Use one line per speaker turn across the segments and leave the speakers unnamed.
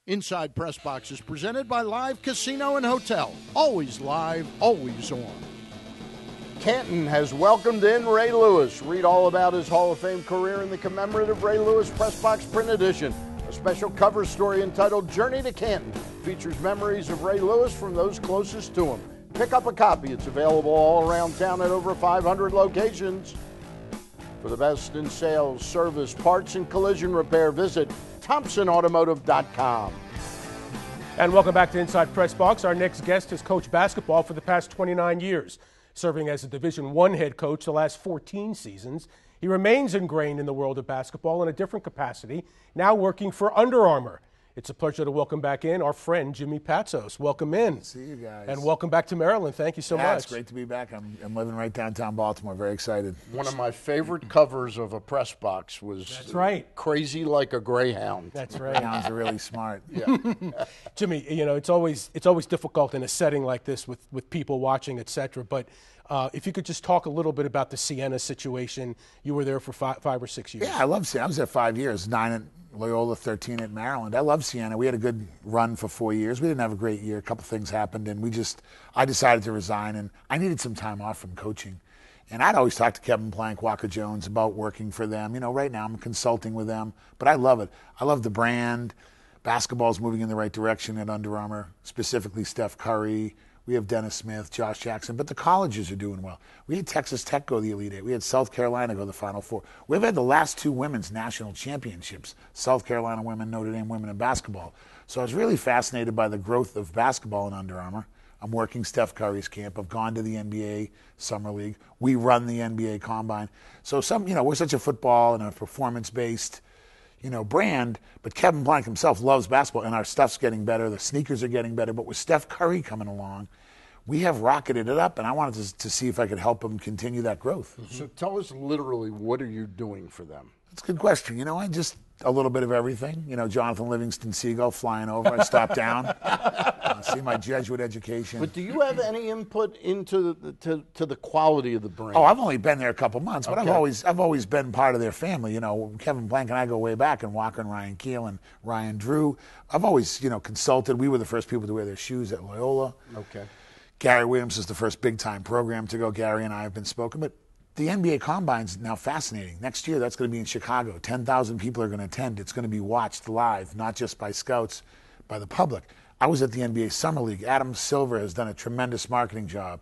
Inside PressBox is presented by Live Casino and Hotel. Always live, always on. Canton has welcomed in Ray Lewis. Read all about his Hall of Fame career in the commemorative Ray Lewis PressBox print edition. A special cover story entitled Journey to Canton features memories of Ray Lewis from those closest to him. Pick up a copy. It's available all around town at over 500 locations. For the best in sales, service, parts, and collision repair, visit ThompsonAutomotive.com.
And welcome back to Inside PressBox. Our next guest has coached basketball for the past 29 years, serving as a Division I head coach the last 14 seasons. He remains ingrained in the world of basketball in a different capacity, now working for Under Armour. It's a pleasure to welcome back in our friend Jimmy Patsos. Welcome in.
See you guys.
And welcome back to Maryland. Thank you so much.
It's great to be back. I'm living right downtown Baltimore. Very excited.
One of my favorite covers of a press box was
That's right.
Crazy Like a Greyhound.
That's right.
Greyhounds are really smart.
Yeah.
Jimmy, you know, it's always difficult in a setting like this with people watching, et cetera. But if you could just talk a little bit about the Siena situation. You were there for five or 6 years.
Yeah, I love Siena. I was there 5 years, 9 at Loyola, 13 at Maryland. I love Siena. We had a good run for 4 years. We didn't have a great year. A couple things happened, and I decided to resign, and I needed some time off from coaching. And I'd always talk to Kevin Plank, Walker Jones about working for them. You know, right now I'm consulting with them, but I love it. I love the brand. Basketball's moving in the right direction at Under Armour, specifically Steph Curry. We have Dennis Smith, Josh Jackson, but the colleges are doing well. We had Texas Tech go the Elite Eight. We had South Carolina go to the Final Four. We've had the last 2 women's national championships, South Carolina women, Notre Dame women in basketball. So I was really fascinated by the growth of basketball in Under Armour. I'm working Steph Curry's camp. I've gone to the NBA Summer League. We run the NBA Combine. So we're such a football and a performance-based brand, but Kevin Plank himself loves basketball, and our stuff's getting better. The sneakers are getting better, but with Steph Curry coming along, we have rocketed it up, and I wanted to see if I could help him continue that growth.
So tell us literally, what are you doing for them?
That's a good question. I just a little bit of everything. Jonathan Livingston Seagull flying over. I stopped down, see my Jesuit education.
But do you have any input into the quality of the brand?
Oh, I've only been there a couple months, but
Okay.
I've always been part of their family. Kevin Plank and I go way back, and Walker and Ryan Keel and Ryan Drew. I've always consulted. We were the first people to wear their shoes at Loyola.
Okay.
Gary Williams is the first big-time program to go. Gary and I have been spoken, but the NBA Combine's now fascinating. Next year, that's going to be in Chicago. 10,000 people are going to attend. It's going to be watched live, not just by scouts, by the public. I was at the NBA Summer League. Adam Silver has done a tremendous marketing job,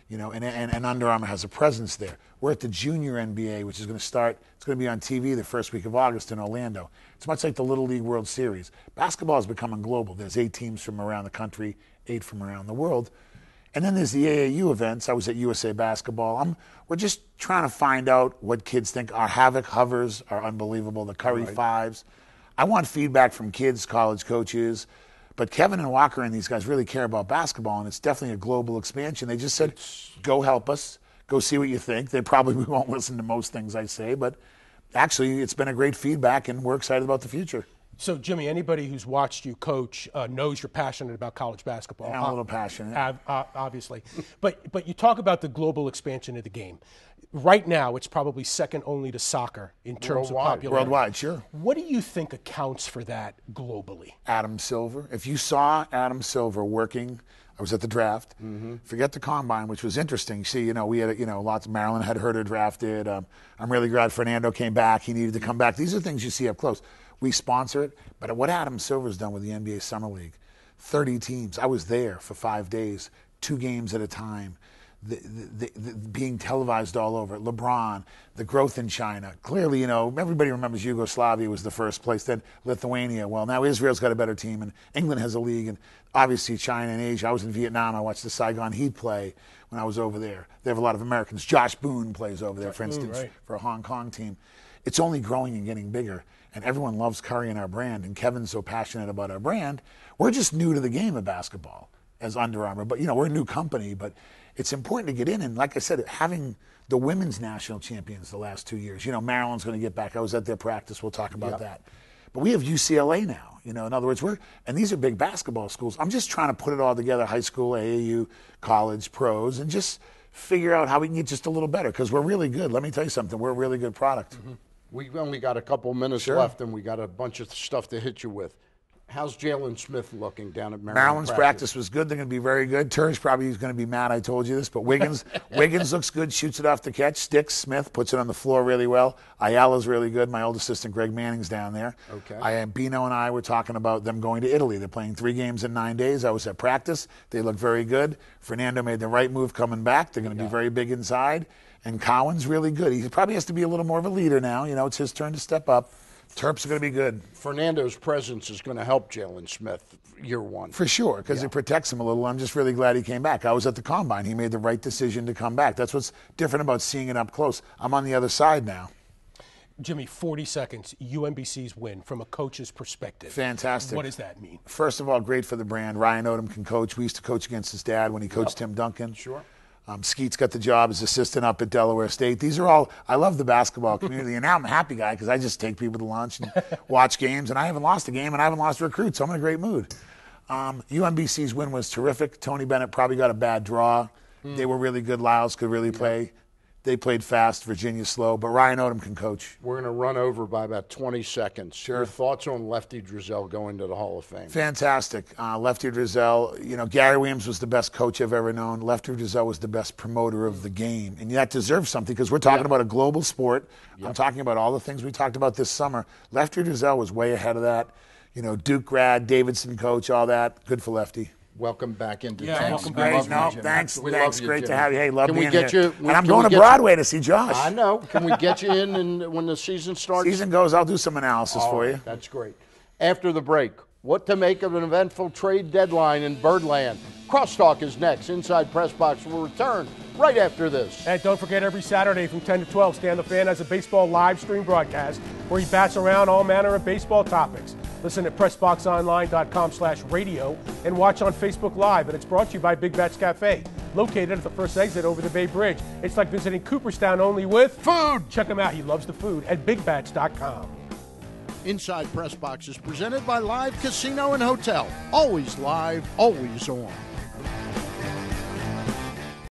and Under Armour has a presence there. We're at the Junior NBA, which is going to start. It's going to be on TV the first week of August in Orlando. It's much like the Little League World Series. Basketball is becoming global. There's 8 teams from around the country, 8 from around the world. And then there's the AAU events. I was at USA Basketball. We're just trying to find out what kids think. Our Havoc hovers are unbelievable, the Curry Fives. I want feedback from kids, college coaches. But Kevin and Walker and these guys really care about basketball, and it's definitely a global expansion. They just said, go help us. Go see what you think. They probably won't listen to most things I say, but actually it's been a great feedback, and we're excited about the future.
So, Jimmy, anybody who's watched you coach knows you're passionate about college basketball.
Yeah, I'm a little passionate.
Obviously. But you talk about the global expansion of the game. Right now, it's probably second only to soccer in terms of popularity.
Worldwide, sure.
What do you think accounts for that globally?
Adam Silver. If you saw Adam Silver working, I was at the draft. Forget the combine, which was interesting. See, we had, lots of Maryland had Herter drafted. I'm really glad Fernando came back. He needed to come back. These are things you see up close. We sponsor it, but what Adam Silver's done with the NBA Summer League, 30 teams. I was there for 5 days, 2 games at a time, being televised all over. LeBron, the growth in China. Clearly, everybody remembers Yugoslavia was the first place, then Lithuania. Well, now Israel's got a better team, and England has a league, and obviously China and Asia. I was in Vietnam. I watched the Saigon Heat play when I was over there. They have a lot of Americans. Josh Boone plays over there, for instance, for a Hong Kong team. It's only growing and getting bigger. And everyone loves Curry and our brand, and Kevin's so passionate about our brand. We're just new to the game of basketball as Under Armour, but we're a new company, but it's important to get in. And like I said, having the women's national champions the last 2 years, Maryland's going to get back. I was at their practice. We'll talk about that. But we have UCLA now, in other words, and these are big basketball schools. I'm just trying to put it all together, high school, AAU, college, pros, and just figure out how we can get just a little better, because we're really good. Let me tell you something. We're a really good product.
We've only got a couple minutes left, and we got a bunch of stuff to hit you with. How's Jalen Smith looking down at Maryland?
Maryland's practice was good. They're going to be very good. Turge probably is going to be mad I told you this, but Wiggins looks good, shoots it off the catch. Sticks, Smith puts it on the floor really well. Ayala's really good. My old assistant Greg Manning's down there.
Okay.
Bino and I were talking about them going to Italy. They're playing 3 games in 9 days. I was at practice. They look very good. Fernando made the right move coming back. They're going to be very big inside. And Cowan's really good. He probably has to be a little more of a leader now. You know, it's his turn to step up. Terps are going to be good.
Fernando's presence is going to help Jalen Smith year one.
For sure, because it protects him a little. I'm just really glad he came back. I was at the Combine. He made the right decision to come back. That's what's different about seeing it up close. I'm on the other side now.
Jimmy, 40 seconds, UMBC's win from a coach's perspective.
Fantastic.
What does that mean?
First of all, great for the brand. Ryan Odom can coach. We used to coach against his dad when he coached Tim Duncan.
Sure.
Skeet's got the job as assistant up at Delaware State. These are all, I love the basketball community, and now I'm a happy guy because I just take people to lunch and watch games, and I haven't lost a game, and I haven't lost a recruit, so I'm in a great mood. UMBC's win was terrific. Tony Bennett probably got a bad draw. They were really good. Lyles could really play. They played fast. Virginia slow, but Ryan Odom can coach.
We're going to run over by about 20 seconds.
Sure.
Your thoughts on Lefty Driesell going to the Hall of Fame?
Fantastic. Lefty Driesell, you know, Gary Williams was the best coach I've ever known. Lefty Driesell was the best promoter of the game. And that deserves something because we're talking about a global sport. I'm talking about all the things we talked about this summer. Lefty Driesell was way ahead of that. You know, Duke grad, Davidson coach, all that. Good for Lefty.
Welcome back into
Yeah, welcome
Great.
back.
No, thanks. Thanks.
you,
Great to
Jimmy.
have you. Hey, love
Can we
being
get
here.
you-
And I'm
can
going
we
to
get-
Broadway to see Josh.
I know. Can we get you in and when the season starts?
Season goes, I'll do some analysis for you.
That's great. After the break, what to make of an eventful trade deadline in Birdland. Crosstalk is next. Inside PressBox will return right after this.
And don't forget, every Saturday from 10 to 12, Stan the Fan has a baseball live stream broadcast where he bats around all manner of baseball topics. Listen at PressBoxOnline.com/radio and watch on Facebook Live. And it's brought to you by Big Bats Cafe, located at the first exit over the Bay Bridge. It's like visiting Cooperstown only with food. Check him out. He loves the food at BigBats.com.
Inside PressBox is presented by Live Casino and Hotel. Always live, always on.